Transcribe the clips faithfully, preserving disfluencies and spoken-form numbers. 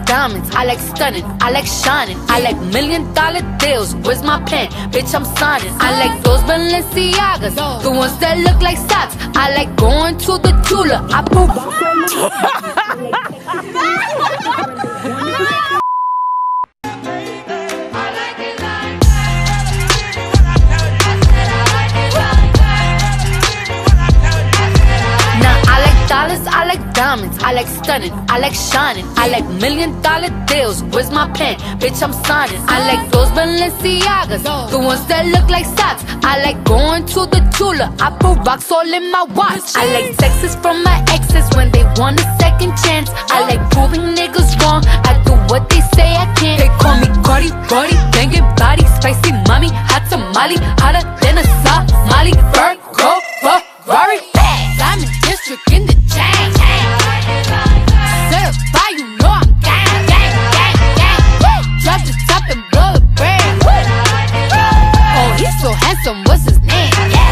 diamonds, I like stunning, I like shining, I like million dollar deals. Where's my pen? Bitch, I'm signing. I like those Balenciagas, the ones that look like socks. I like going to the Tula. I put dollars, I like diamonds, I like stunning, I like shining, I like million dollar deals. Where's my pen? Bitch, I'm signing. I like those Balenciagas, the ones that look like socks. I like going to the Tula. I put rocks all in my watch. I like texts from my exes when they want a second chance. I like proving niggas wrong. I do what they say I can't. They call me Cardi, Cardi, banging body, spicy mommy, hot tamale, hotter than a Somali. Virgo, Ferrari, Diamond District in the chain. Certified, you know I'm gang, gang, gang, gang. Drop the top and blow the brand. Oh, he's so handsome, what's his name?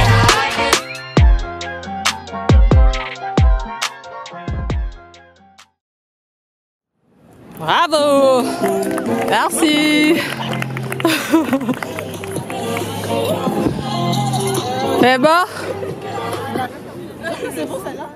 Bravo! Merci! C'est bon? C'est bon, celle-là?